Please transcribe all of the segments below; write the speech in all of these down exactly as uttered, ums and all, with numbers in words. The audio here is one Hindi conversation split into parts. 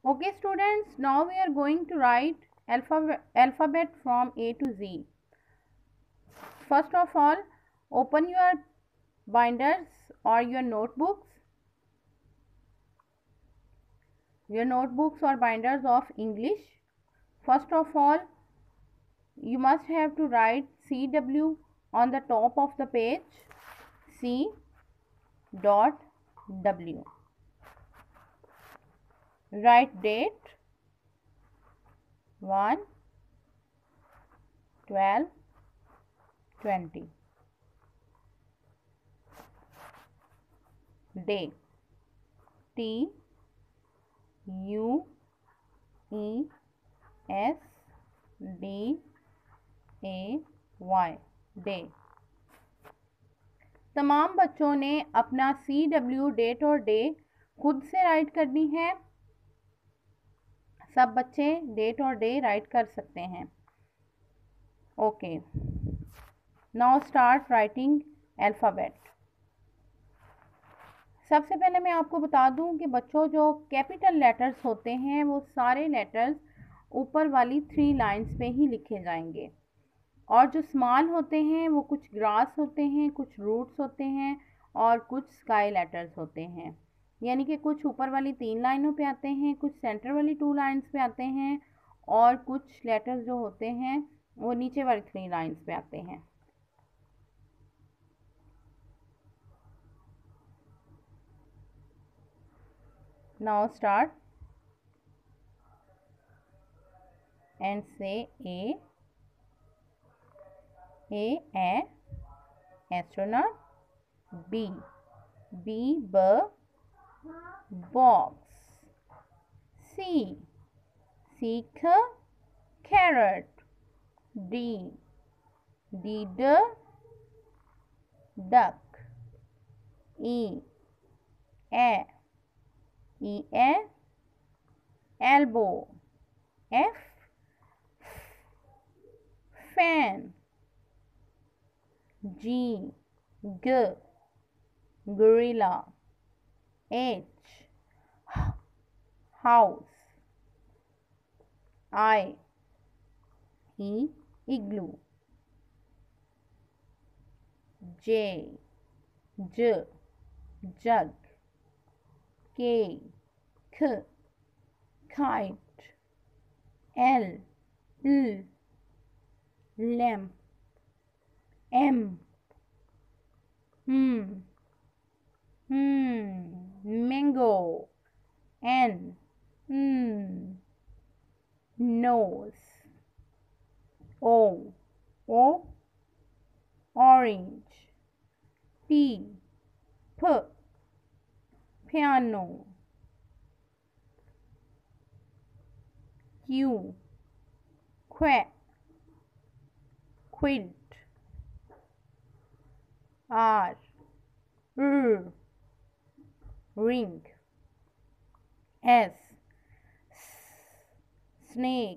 Okay students, now we are going to write alphabet, alphabet from A to Z. First of all, open your binders or your notebooks, your notebooks or binders of English. First of all, you must have to write C W on the top of the page, C dot W. Write date one twelve twenty. Day T U E S D A Y day. तमाम बच्चों ने अपना सी डब्ल्यू डेट और डे खुद से राइट करनी है। सब बच्चे डेट और डे राइट कर सकते हैं। Okay, now start writing alphabet. सबसे पहले मैं आपको बता दूं कि बच्चों जो कैपिटल लेटर्स होते हैं वो सारे लेटर्स ऊपर वाली थ्री लाइंस पे ही लिखे जाएंगे, और जो स्मॉल होते हैं वो कुछ ग्रास होते हैं, कुछ रूट्स होते हैं और कुछ स्काई लेटर्स होते हैं। यानी कि कुछ ऊपर वाली तीन लाइनों पे आते हैं, कुछ सेंटर वाली टू लाइंस पे आते हैं और कुछ लेटर्स जो होते हैं वो नीचे वाली थ्री लाइंस पे आते हैं। नाउ स्टार्ट एंड से ए A, a astronaut. B, B, b, box. C, seek, carrot. D, D, d, duck. E, a, E, a, elbow. F, fan. G, G, gorilla. H, house. I, E, igloo. J, J, jug. K, K, kite. L, L, lamp. M, hmm, hmm, mango. N, hmm, nose. O, O, orange. P, P, piano. Q, quack, quilt. R, R, ring. S, S, snake.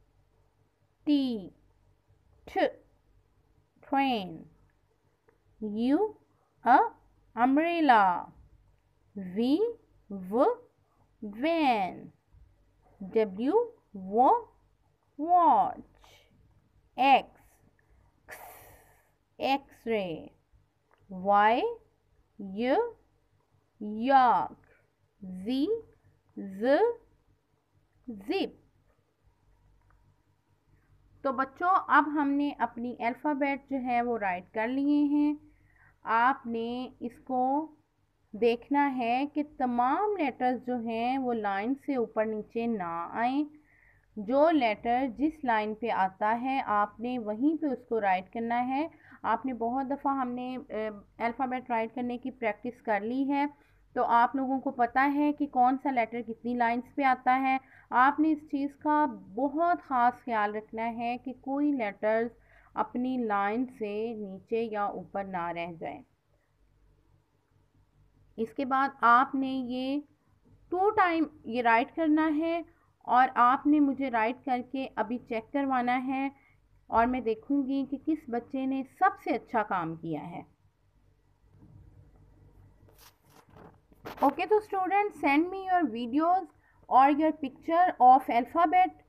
T, T, train. U, a, umbrella. V, V, van. W, W, watch. X, X, X-ray. Y, Y, yak. Z, Z, zip. तो बच्चों अब हमने अपनी अल्फ़ाबेट जो है वो राइट कर लिए हैं। आपने इसको देखना है कि तमाम लेटर्स जो हैं वो लाइन से ऊपर नीचे ना आए। जो लेटर जिस लाइन पे आता है आपने वहीं पे उसको राइट करना है। आपने बहुत दफ़ा हमने अल्फ़ाबेट राइट करने की प्रैक्टिस कर ली है, तो आप लोगों को पता है कि कौन सा लेटर कितनी लाइंस पे आता है। आपने इस चीज़ का बहुत ख़ास ख्याल रखना है कि कोई लेटर्स अपनी लाइन से नीचे या ऊपर ना रह जाए। इसके बाद आपने ये टू टाइम ये राइट करना है और आपने मुझे राइट करके अभी चेक करवाना है और मैं देखूंगी कि किस बच्चे ने सबसे अच्छा काम किया है। ओके, तो student send me your videos or your picture of alphabet